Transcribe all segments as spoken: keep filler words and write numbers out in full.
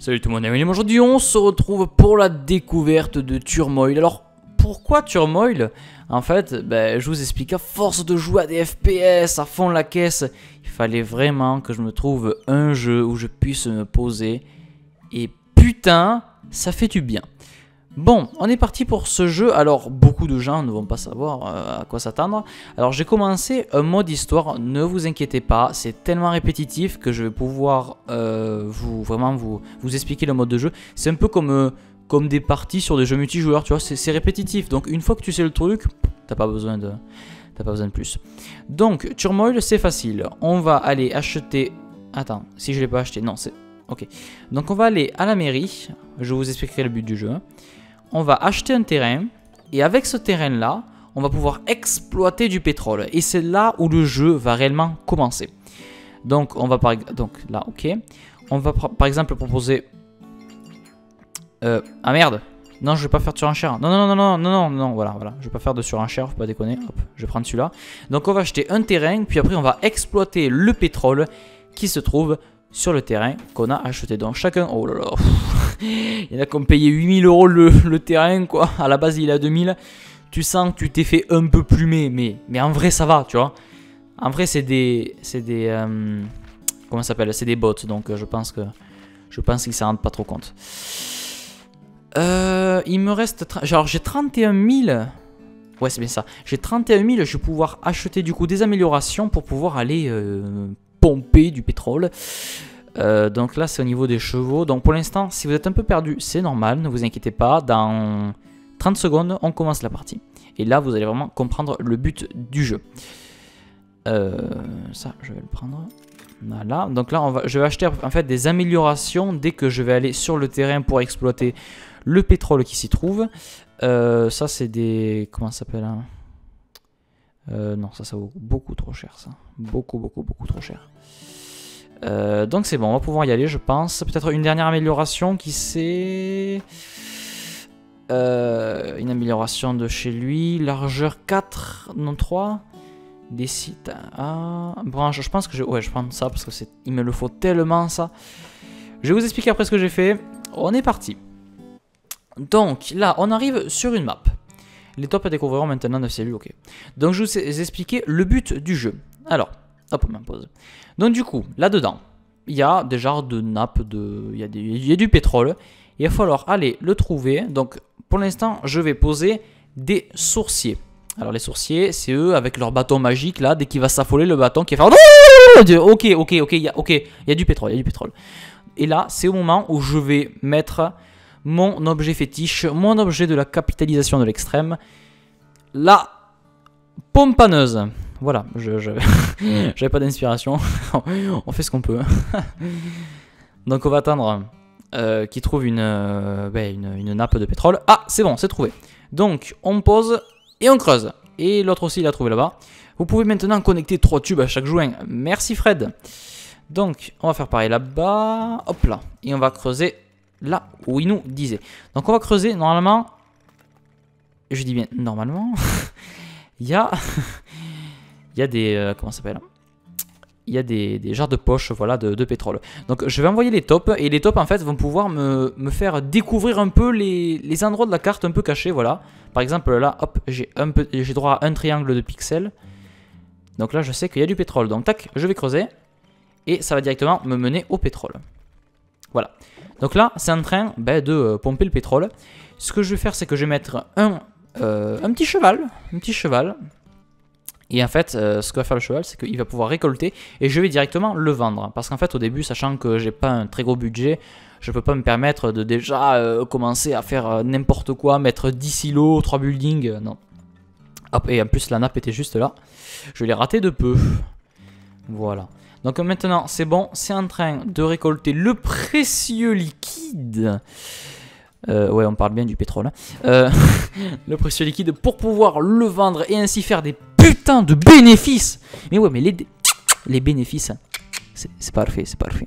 Salut tout le monde, et aujourd'hui on se retrouve pour la découverte de Turmoil. Alors pourquoi Turmoil? En fait, ben, je vous explique, à force de jouer à des F P S à fond la caisse, il fallait vraiment que je me trouve un jeu où je puisse me poser. Et putain, ça fait du bien. Bon, on est parti pour ce jeu. Alors, beaucoup de gens ne vont pas savoir euh, à quoi s'attendre. Alors, j'ai commencé un mode histoire. Ne vous inquiétez pas, c'est tellement répétitif que je vais pouvoir euh, vous vraiment vous, vous expliquer le mode de jeu. C'est un peu comme, euh, comme des parties sur des jeux multijoueurs, tu vois. C'est répétitif. Donc, une fois que tu sais le truc, t'as pas besoin de, t'as pas besoin de plus. Donc, Turmoil, c'est facile. On va aller acheter. Attends, si je l'ai pas acheté, non, c'est ok. Donc, on va aller à la mairie. Je vous expliquerai le but du jeu. On va acheter un terrain et avec ce terrain là on va pouvoir exploiter du pétrole et c'est là où le jeu va réellement commencer. Donc on va par donc là ok on va par exemple proposer euh, ah merde non je vais pas faire de surenchère non non non non non non non voilà voilà je vais pas faire de surenchère, faut pas déconner. Hop, je vais prendre celui-là. Donc on va acheter un terrain puis après on va exploiter le pétrole qui se trouve sur le terrain qu'on a acheté. Donc chacun, oh là là, il y en a qui ont payé huit mille euros le, le terrain quoi. À la base il est à deux mille. Tu sens que tu t'es fait un peu plumer, mais, mais en vrai ça va, tu vois. En vrai c'est des, c'est des, euh, comment ça s'appelle, c'est des bots. Donc je pense que, je pense qu'ils s'en rendent pas trop compte. Euh, il me reste, genre j'ai trente et un mille. Ouais c'est bien ça. J'ai trente et un mille. Je vais pouvoir acheter du coup des améliorations pour pouvoir aller euh, pomper du pétrole. Euh, donc là c'est au niveau des chevaux. Donc pour l'instant si vous êtes un peu perdu c'est normal, ne vous inquiétez pas. Dans trente secondes on commence la partie. Et là vous allez vraiment comprendre le but du jeu. euh, Ça je vais le prendre. Voilà. Donc là on va, je vais acheter en fait des améliorations dès que je vais aller sur le terrain pour exploiter le pétrole qui s'y trouve. euh, Ça c'est des... comment ça s'appelle hein euh, non ça ça vaut beaucoup trop cher ça. Beaucoup beaucoup beaucoup trop cher. Euh, donc c'est bon, on va pouvoir y aller je pense. Peut-être une dernière amélioration qui c'est euh, une amélioration de chez lui. Largeur quatre, non trois. Des sites à branche. Je pense que je, ouais, je prends ça parce que c'est, il me le faut tellement ça. Je vais vous expliquer après ce que j'ai fait. On est parti. Donc là on arrive sur une map. Les tops à découvrir maintenant neuf cellules, ok. Donc je vais vous expliquer le but du jeu. Alors, hop, on m'impose. Donc du coup, là-dedans, il y a des genres de nappes, de... il, y a des... il y a du pétrole. Il va falloir aller le trouver. Donc pour l'instant, je vais poser des sourciers. Alors les sourciers, c'est eux avec leur bâton magique, là, dès qu'il va s'affoler le bâton qui va faire... Ok, ok, ok, il y a, ok, il y a du pétrole, il y a du pétrole. Et là, c'est au moment où je vais mettre mon objet fétiche, mon objet de la capitalisation de l'extrême, la pompaneuse. Voilà, je j'avais pas d'inspiration. On fait ce qu'on peut. Donc on va attendre euh, qu'il trouve une, euh, ben, une, une nappe de pétrole. Ah, c'est bon, c'est trouvé. Donc on pose et on creuse. Et l'autre aussi il a trouvé là-bas. Vous pouvez maintenant connecter trois tubes à chaque joint. Merci Fred. Donc on va faire pareil là-bas. Hop là. Et on va creuser là où il nous disait. Donc on va creuser normalement. Je dis bien normalement. Il y a... Il y a des... Euh, comment ça s'appelle? Il y a des, des genres de poches voilà, de, de pétrole. Donc je vais envoyer les tops. Et les tops en fait vont pouvoir me, me faire découvrir un peu les, les endroits de la carte un peu cachés. Voilà. Par exemple là, hop, j'ai droit à un triangle de pixels. Donc là je sais qu'il y a du pétrole. Donc tac, je vais creuser. Et ça va directement me mener au pétrole. Voilà. Donc là c'est en train ben, de euh, pomper le pétrole. Ce que je vais faire c'est que je vais mettre un, euh, un petit cheval. Un petit cheval. Et en fait, euh, ce que va faire le cheval, c'est qu'il va pouvoir récolter et je vais directement le vendre. Parce qu'en fait, au début, sachant que j'ai pas un très gros budget, je peux pas me permettre de déjà euh, commencer à faire euh, n'importe quoi, mettre dix silos, trois buildings, euh, non. Hop, et en plus, la nappe était juste là. Je l'ai raté de peu. Voilà. Donc maintenant, c'est bon, c'est en train de récolter le précieux liquide. Euh, ouais, on parle bien du pétrole. Hein. Euh, le précieux liquide pour pouvoir le vendre et ainsi faire des putain de bénéfices. Mais ouais, mais les, les bénéfices, c'est parfait, c'est parfait.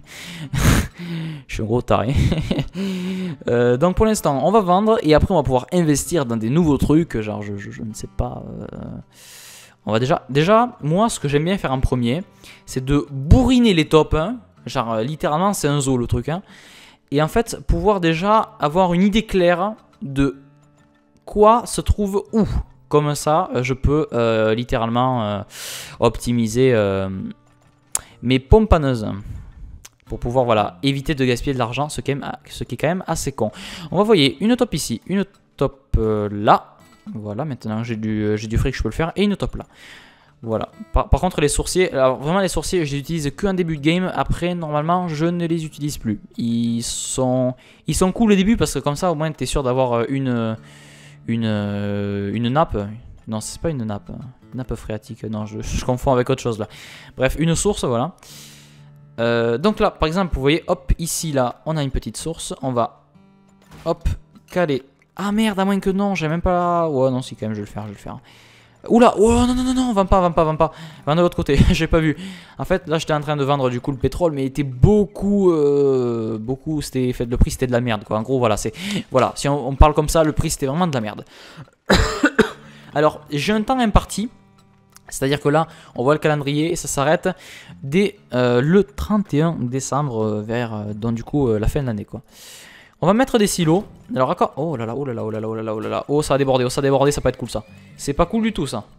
Je suis un gros taré. euh, donc pour l'instant, on va vendre et après on va pouvoir investir dans des nouveaux trucs. Genre, je, je, je ne sais pas. Euh, on va déjà, déjà, moi, ce que j'aime bien faire en premier, c'est de bourriner les tops. Hein, genre, littéralement, c'est un zoo le truc. Hein, Et en fait, pouvoir déjà avoir une idée claire de quoi se trouve où. Comme ça, je peux euh, littéralement euh, optimiser euh, mes pompaneuses. Pour pouvoir voilà, éviter de gaspiller de l'argent, ce, ce qui est quand même assez con. On va voyer une top ici, une top euh, là. Voilà, maintenant j'ai du, euh, j'ai du fric, je peux le faire. Et une top là. Voilà. Par, par contre, les sourciers, alors vraiment les sourciers, je les utilise qu'en début de game. Après, normalement, je ne les utilise plus. Ils sont, ils sont cool au début parce que comme ça, au moins, tu es sûr d'avoir une, une, une nappe. Non, c'est pas une nappe. Une nappe phréatique. Non, je, je confonds avec autre chose là. Bref, une source, voilà. Euh, donc là, par exemple, vous voyez, hop, ici, là, on a une petite source. On va, hop, caler. Ah merde, à moins que non, j'ai même pas... Ouais, non, si, quand même, je vais le faire, je vais le faire. Oula, oh non, non, non, non, vends pas, vends pas, vends pas. Vends de l'autre côté, j'ai pas vu. En fait, là, j'étais en train de vendre du coup le pétrole, mais il était beaucoup... Euh, beaucoup, c'était... fait, le prix, c'était de la merde, quoi. En gros, voilà, c'est... Voilà, si on, on parle comme ça, le prix, c'était vraiment de la merde. Alors, j'ai un temps imparti. C'est-à-dire que là, on voit le calendrier et ça s'arrête dès euh, le trente et un décembre euh, vers euh, donc du coup euh, la fin de l'année quoi. On va mettre des silos. Alors d'accord. Oh là là, oh là là, oh là là, oh là là, oh là là. Oh ça a débordé, oh ça a débordé, ça peut être cool ça. C'est pas cool du tout ça.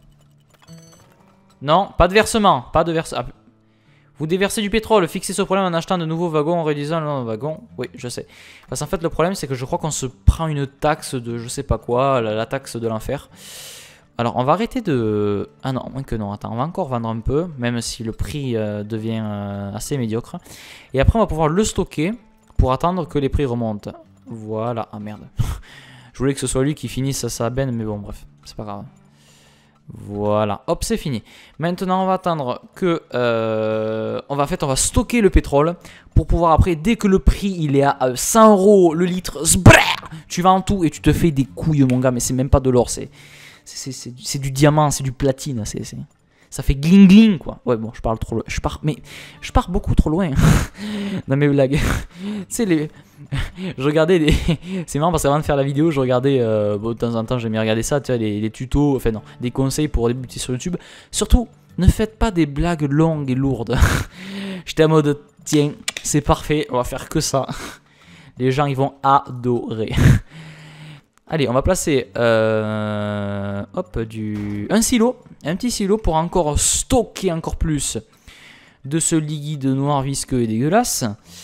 Non, pas de versement, pas de versement. Vous déversez du pétrole, fixez ce problème en achetant de nouveaux wagons, en réduisant le nombre de wagons. Oui, je sais. Parce qu'en fait le problème c'est que je crois qu'on se prend une taxe de je sais pas quoi, la, la taxe de l'enfer. Alors on va arrêter de... Ah non, moins que non, attends, on va encore vendre un peu, même si le prix euh, devient euh, assez médiocre. Et après on va pouvoir le stocker pour attendre que les prix remontent. Voilà, ah merde. Je voulais que ce soit lui qui finisse sa benne, mais bon bref, c'est pas grave. Voilà, hop c'est fini. Maintenant on va attendre que... Euh, on va, en fait on va stocker le pétrole pour pouvoir après, dès que le prix il est à cent euros le litre, tu vas en tout et tu te fais des couilles mon gars, mais c'est même pas de l'or, c'est... C'est du diamant, c'est du platine, c'est ça fait gling gling quoi. Ouais bon, je parle trop loin, je pars, mais je pars beaucoup trop loin dans mes blagues. Tu sais les, je regardais des, c'est marrant parce qu'avant de faire la vidéo, je regardais, euh, bon, de temps en temps j'aimais regarder ça, tu vois les, les tutos, enfin non, des conseils pour débuter sur YouTube. Surtout, ne faites pas des blagues longues et lourdes. J'étais en mode tiens, c'est parfait, on va faire que ça. Les gens ils vont adorer. Allez, on va placer euh, hop, du, un silo, un petit silo pour encore stocker encore plus de ce liquide noir visqueux et dégueulasse.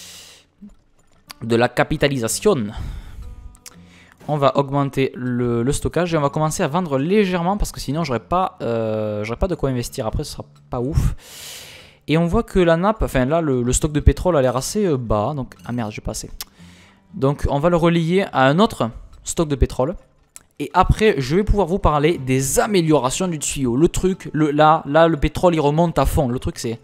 De la capitalisation. On va augmenter le, le stockage et on va commencer à vendre légèrement parce que sinon j'aurais pas, euh, j'aurais pas de quoi investir après, ce sera pas ouf. Et on voit que la nappe, enfin là le, le stock de pétrole a l'air assez euh, bas, donc ah merde j'ai pas assez. Donc on va le relier à un autre stock de pétrole. Et après, je vais pouvoir vous parler des améliorations du tuyau. Le truc, le, là, là, le pétrole, il remonte à fond. Le truc, c'est...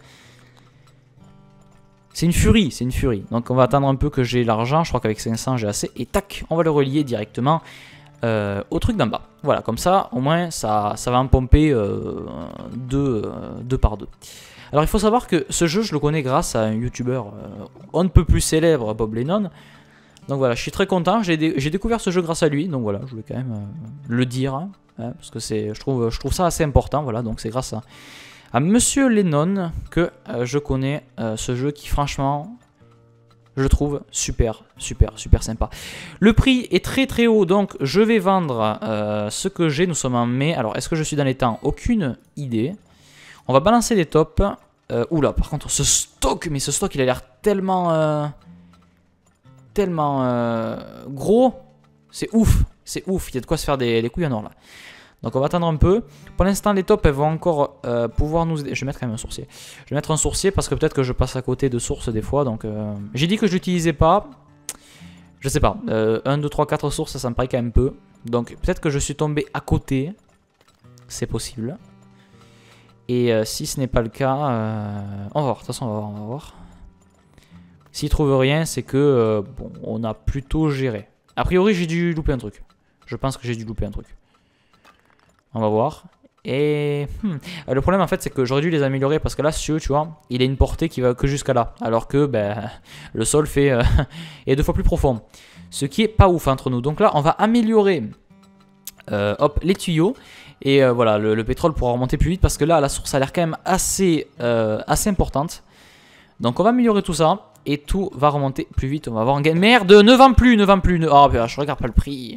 C'est une furie, c'est une furie. Donc, on va attendre un peu que j'ai l'argent. Je crois qu'avec cinq cents, j'ai assez. Et tac, on va le relier directement euh, au truc d'en bas. Voilà, comme ça, au moins, ça, ça va en pomper euh, deux, euh, deux par deux. Alors, il faut savoir que ce jeu, je le connais grâce à un youtubeur euh, on ne peut plus célèbre, Bob Lennon. Donc voilà, je suis très content, j'ai dé découvert ce jeu grâce à lui, donc voilà, je voulais quand même euh, le dire, hein, hein, parce que c'est, je trouve, je trouve ça assez important, voilà, donc c'est grâce à, à Monsieur Lennon que euh, je connais euh, ce jeu qui franchement, je trouve super, super, super sympa. Le prix est très très haut, donc je vais vendre euh, ce que j'ai, nous sommes en mai, alors est-ce que je suis dans les temps? Aucune idée. On va balancer des tops, euh, oula, par contre ce stock, mais ce stock il a l'air tellement... Euh, tellement euh, gros, c'est ouf, c'est ouf, il y a de quoi se faire des, des couilles en or là. Donc on va attendre un peu. Pour l'instant les tops elles vont encore euh, pouvoir nous aider. Je vais mettre quand même un sourcier. Je vais mettre un sourcier parce que peut-être que je passe à côté de sources des fois. Donc euh, j'ai dit que je l'utilisais pas. Je sais pas. Euh, un, deux, trois, quatre sources ça me paraît quand même peu. Donc peut-être que je suis tombé à côté. C'est possible. Et euh, si ce n'est pas le cas, euh, on va voir. De toute façon on va voir. On va voir. S'il trouve rien, c'est que euh, bon, on a plutôt géré. A priori, j'ai dû louper un truc. Je pense que j'ai dû louper un truc. On va voir. Et hmm. le problème, en fait, c'est que j'aurais dû les améliorer parce que là, ce tu vois, il a une portée qui va que jusqu'à là. Alors que ben, le sol fait euh, est deux fois plus profond. Ce qui est pas ouf entre nous. Donc là, on va améliorer euh, hop, les tuyaux. Et euh, voilà, le, le pétrole pourra remonter plus vite parce que là, la source a l'air quand même assez, euh, assez importante. Donc on va améliorer tout ça. et tout va remonter plus vite. On va avoir un gain. Merde, ne vends plus, ne vends plus. Ne... Oh, je regarde pas le prix.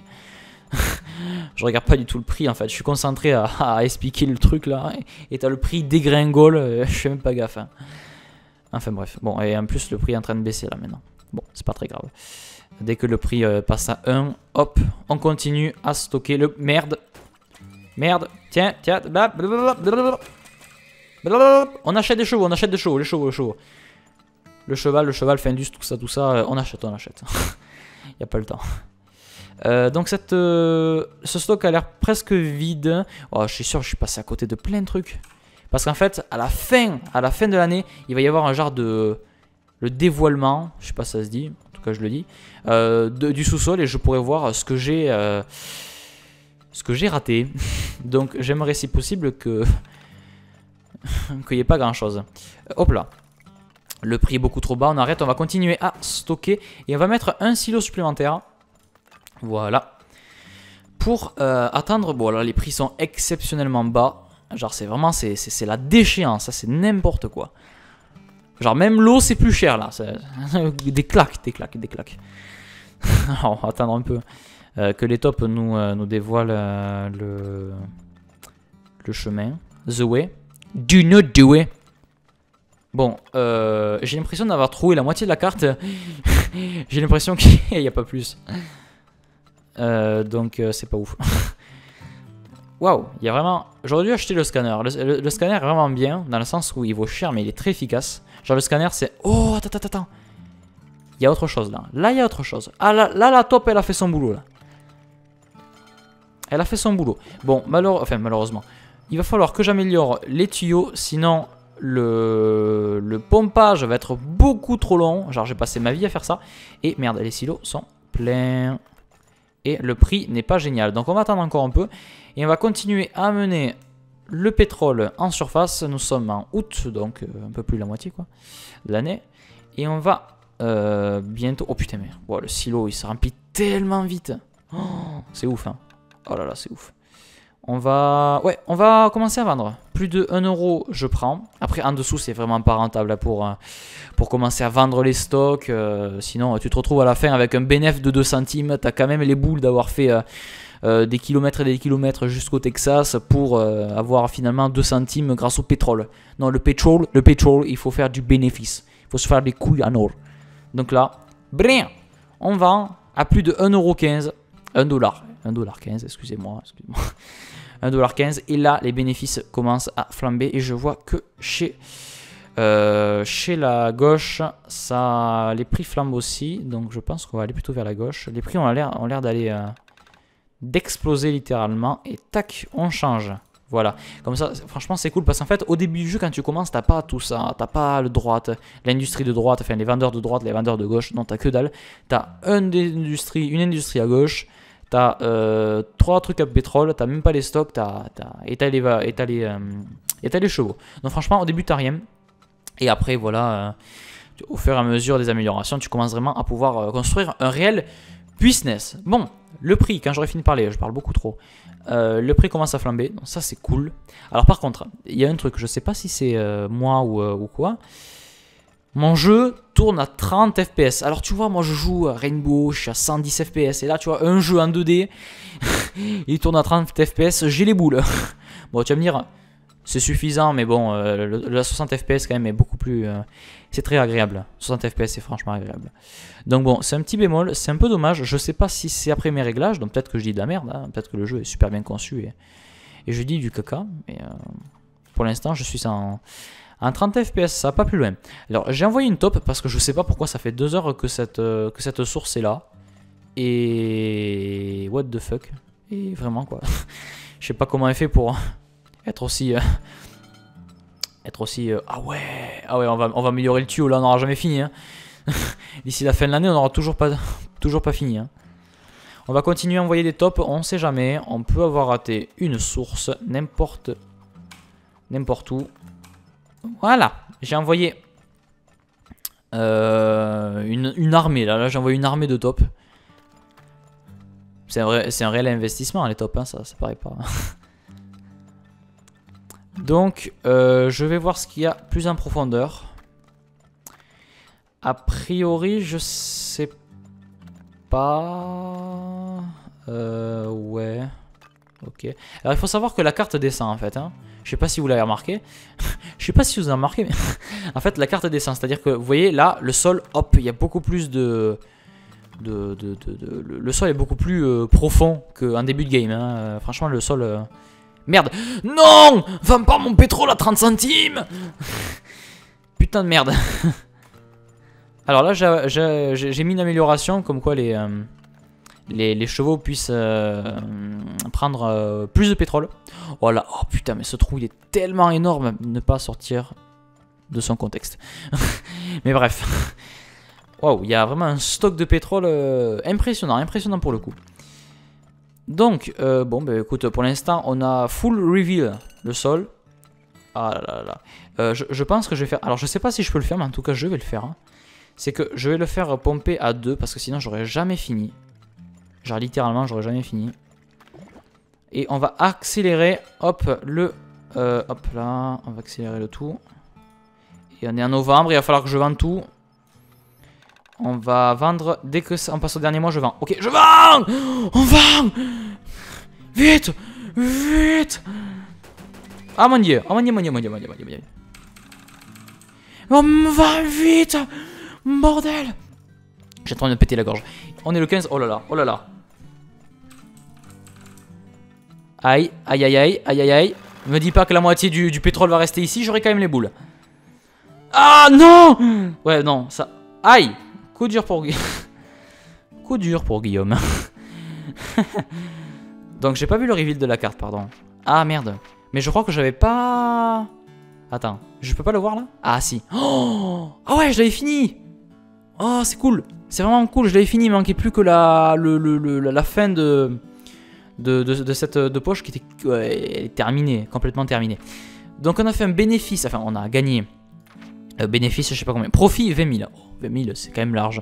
Je regarde pas du tout le prix en fait. Je suis concentré à, à expliquer le truc là. Et t'as le prix dégringole. Je fais même pas gaffe. Hein. Enfin bref. Bon, et en plus, le prix est en train de baisser là maintenant. Bon, c'est pas très grave. Dès que le prix euh, passe à un, hop, on continue à stocker le... Merde. Merde. Tiens, tiens. Blablabla. On achète des chevaux, on achète des chevaux, les chevaux, les chevaux. Le cheval, le cheval, Findus, tout ça, tout ça, on achète, on achète. Il n'y a pas le temps. Euh, donc cette, euh, ce stock a l'air presque vide. Oh, je suis sûr que je suis passé à côté de plein de trucs. Parce qu'en fait, à la fin, à la fin de l'année, il va y avoir un genre de... Le dévoilement, je sais pas si ça se dit, en tout cas je le dis, euh, de, du sous-sol et je pourrais voir ce que j'ai euh, ce que j'ai raté. Donc j'aimerais si possible que qu'il n'y ait pas grand chose. Euh, hop là. Le prix est beaucoup trop bas, on arrête, on va continuer à stocker et on va mettre un silo supplémentaire. Voilà. Pour euh, atteindre, bon là les prix sont exceptionnellement bas. Genre c'est vraiment, c'est la déchéance, ça c'est n'importe quoi. Genre même l'eau c'est plus cher là. Des claques, des claques, des claques. Alors, on va attendre un peu euh, que les tops nous, euh, nous dévoilent euh, le, le chemin. The way. Do not do it. Bon, euh, j'ai l'impression d'avoir trouvé la moitié de la carte. J'ai l'impression qu'il n'y a pas plus. Euh, donc euh, c'est pas ouf. Waouh, il y a vraiment... J'aurais dû acheter le scanner. Le, le, le scanner est vraiment bien, dans le sens où il vaut cher, mais il est très efficace. Genre le scanner, c'est... Oh, attends, attends, attends. Il y a autre chose, là. Là, il y a autre chose. Ah, là, là, la top, elle a fait son boulot, là. Elle a fait son boulot. Bon, malheure... enfin, malheureusement. Il va falloir que j'améliore les tuyaux, sinon... Le... le pompage va être beaucoup trop long. Genre, j'ai passé ma vie à faire ça. Et merde, les silos sont pleins. Et le prix n'est pas génial. Donc, on va attendre encore un peu. Et on va continuer à amener le pétrole en surface. Nous sommes en août, donc un peu plus de la moitié quoi, de l'année. Et on va euh, bientôt... Oh putain, mais wow, le silo, il se remplit tellement vite. Oh, c'est ouf, hein. Oh là là, c'est ouf. On va... Ouais, on va commencer à vendre. Plus de un euro, je prends. Après, en dessous, c'est vraiment pas rentable là, pour, pour commencer à vendre les stocks. Euh, sinon, tu te retrouves à la fin avec un bénéfice de deux centimes. Tu as quand même les boules d'avoir fait euh, euh, des kilomètres et des kilomètres jusqu'au Texas pour euh, avoir finalement deux centimes grâce au pétrole. Non, le pétrole, le pétrole, il faut faire du bénéfice. Il faut se faire des couilles en or. Donc là, brin, on vend à plus de un euro quinze. un dollar. un dollar quinze, excusez-moi. Excusez-moi. un dollar quinze. Et là, les bénéfices commencent à flamber. Et je vois que chez, euh, chez la gauche, ça, les prix flambent aussi. Donc je pense qu'on va aller plutôt vers la gauche. Les prix ont l'air d'aller... Euh, d'exploser littéralement. Et tac, on change. Voilà. Comme ça, franchement, c'est cool. Parce qu'en fait, au début du jeu, quand tu commences, t'as pas tout ça. T'as pas le droite, l'industrie de droite, enfin les vendeurs de droite, les vendeurs de gauche. Non, t'as que dalle. T'as une industrie, une industrie à gauche. T'as euh, trois trucs à pétrole, t'as même pas les stocks, t'as et t'as les, les, euh, les chevaux. Donc franchement, au début, t'as rien. Et après, voilà, euh, au fur et à mesure des améliorations, tu commences vraiment à pouvoir euh, construire un réel business. Bon, le prix, quand j'aurai fini de parler, je parle beaucoup trop. Euh, le prix commence à flamber, donc ça c'est cool. Alors par contre, il y a un truc, je sais pas si c'est euh, moi ou, euh, ou quoi. Mon jeu tourne à trente F P S. Alors tu vois, moi je joue à Rainbow, je suis à cent dix F P S. Et là tu vois, un jeu en deux D, il tourne à trente F P S, j'ai les boules. Bon, tu vas me dire, c'est suffisant, mais bon, euh, le, la soixante F P S quand même est beaucoup plus... Euh, c'est très agréable. soixante F P S c'est franchement agréable. Donc bon, c'est un petit bémol, c'est un peu dommage. Je sais pas si c'est après mes réglages, donc peut-être que je dis de la merde. Hein, peut-être que le jeu est super bien conçu et, et je dis du caca. Mais euh, pour l'instant, je suis en... En trente F P S, ça va pas plus loin. Alors, j'ai envoyé une top parce que je sais pas pourquoi ça fait deux heures que cette, euh, que cette source est là. Et... What the fuck. Et vraiment, quoi. Je sais pas comment elle fait pour être aussi... Euh, être aussi... Euh, ah ouais. Ah ouais, on va, on va améliorer le tuyau. Là, on n'aura jamais fini. Hein. D'ici la fin de l'année, on n'aura toujours pas, toujours pas fini. Hein. On va continuer à envoyer des tops. On sait jamais. On peut avoir raté une source. N'importe... N'importe où. Voilà, j'ai envoyé euh, une, une armée, là, là j'ai envoyé une armée de top. C'est un, un réel investissement les tops, hein, ça, ça paraît pas. Donc, euh, je vais voir ce qu'il y a plus en profondeur. A priori, je sais pas... Euh, ouais... Ok. Alors il faut savoir que la carte descend en fait. Hein. Je sais pas si vous l'avez remarqué. Je sais pas si vous avez remarqué, mais en fait la carte descend. C'est-à-dire que vous voyez là, le sol, hop, il y a beaucoup plus de... de, de, de, de... Le sol est beaucoup plus euh, profond qu'en début de game. Hein. Euh, franchement, le sol... Euh... Merde. Non, vends pas mon pétrole à trente centimes. Putain de merde. Alors là, j'ai mis une amélioration comme quoi les... Euh... Les, les chevaux puissent euh, prendre euh, plus de pétrole. Voilà. Oh putain, mais ce trou il est tellement énorme. Ne pas sortir de son contexte. Mais bref. Waouh, il y a vraiment un stock de pétrole euh, impressionnant. Impressionnant pour le coup. Donc, euh, bon, bah écoute, pour l'instant, on a full reveal le sol. Ah là là là. Euh, je, je pense que je vais faire. Alors, je sais pas si je peux le faire, mais en tout cas, je vais le faire. Hein. C'est que je vais le faire pomper à deux parce que sinon, j'aurais jamais fini. Genre littéralement j'aurais jamais fini. Et on va accélérer. Hop le euh, hop là. On va accélérer le tout. Et on est en novembre. Il va falloir que je vende tout. On va vendre. Dès que ça, on passe au dernier mois je vends. Ok je vends. On vend. Vite. Vite. Ah mon dieu. Oh mon dieu mon dieu mon dieu mon dieu mon dieu. On va vite. Bordel. J'ai en train de me péter la gorge. On est le quinze. Oh là là. Oh là là. Aïe, aïe, aïe, aïe, aïe, aïe, aïe. Me dis pas que la moitié du, du pétrole va rester ici, j'aurai quand même les boules. Ah non. Ouais, non, ça... Aïe. Coup dur pour Guillaume. Coup dur pour Guillaume. Donc j'ai pas vu le reveal de la carte, pardon. Ah merde. Mais je crois que j'avais pas... Attends, je peux pas le voir là? Ah si. Oh ah ouais, je l'avais fini. Oh, c'est cool. C'est vraiment cool, je l'avais fini, il manquait plus que la, le, le, le, la fin de... De, de, de cette de poche qui était ouais, terminée, complètement terminée. Donc on a fait un bénéfice, enfin on a gagné euh, bénéfice, je sais pas combien, profit vingt mille. Oh, vingt mille c'est quand même large.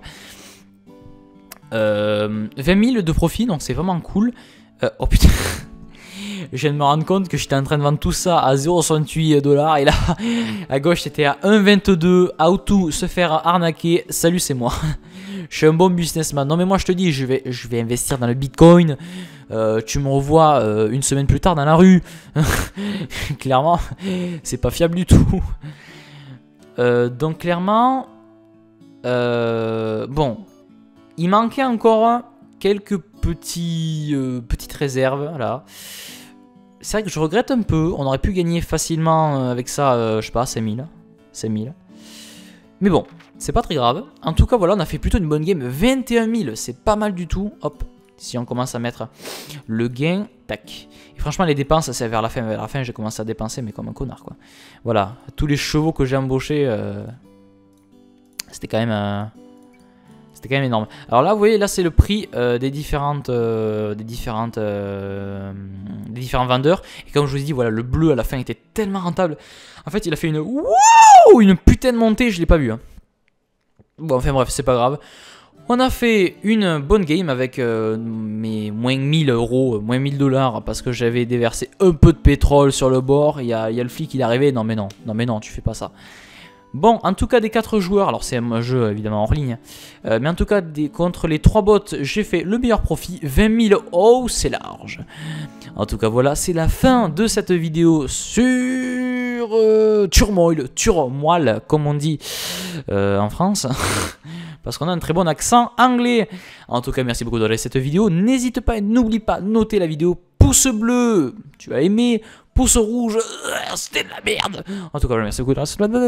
Euh, vingt mille de profit, donc c'est vraiment cool. Euh, oh putain, je viens de me rendre compte que j'étais en train de vendre tout ça à zéro virgule soixante-huit dollars et là à gauche c'était à un virgule vingt-deux. How to se faire arnaquer. Salut, c'est moi. Je suis un bon businessman. Non mais moi je te dis, je vais, je vais investir dans le Bitcoin. Euh, tu me revois euh, une semaine plus tard dans la rue. Clairement, c'est pas fiable du tout. Euh, donc clairement, euh, bon, il manquait encore quelques petits, euh, petites réserves là. C'est vrai que je regrette un peu. On aurait pu gagner facilement avec ça, euh, je sais pas, cinq mille. cinq mille. Mais bon, c'est pas très grave. En tout cas, voilà, on a fait plutôt une bonne game. vingt et un mille, c'est pas mal du tout. Hop. Si on commence à mettre le gain, tac. Et franchement, les dépenses, c'est vers la fin. Vers la fin, j'ai commencé à dépenser, mais comme un connard, quoi. Voilà, tous les chevaux que j'ai embauchés, euh, c'était quand même, euh, c'était quand même énorme. Alors là, vous voyez, là, c'est le prix euh, des différentes, euh, des différentes, euh, des différents vendeurs. Et comme je vous ai dit, voilà, le bleu à la fin était tellement rentable. En fait, il a fait une, wow, une putain de montée, je l'ai pas vu. Hein. Bon, enfin bref, c'est pas grave. On a fait une bonne game avec euh, mes moins mille euros, moins mille dollars parce que j'avais déversé un peu de pétrole sur le bord. Il y a, il y a le flic qui est arrivé. Non mais non, non mais non, tu fais pas ça. Bon, en tout cas des quatre joueurs, alors c'est un jeu évidemment hors ligne, euh, mais en tout cas des, contre les trois bots, j'ai fait le meilleur profit, vingt mille. Oh, c'est large. En tout cas voilà, c'est la fin de cette vidéo sur euh, Turmoil, Turmoil comme on dit euh, en France. Parce qu'on a un très bon accent anglais. En tout cas, merci beaucoup de regarder cette vidéo. N'hésite pas et n'oublie pas de noter la vidéo. Pouce bleu, tu as aimé. Pouce rouge, c'était de la merde. En tout cas, merci beaucoup de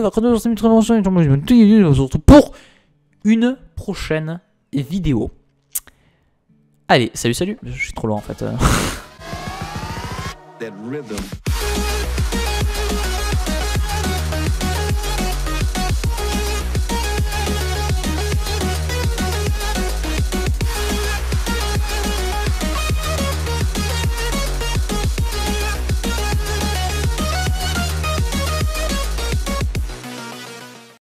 regarder pour une prochaine vidéo. Allez, salut, salut. Je suis trop loin en fait.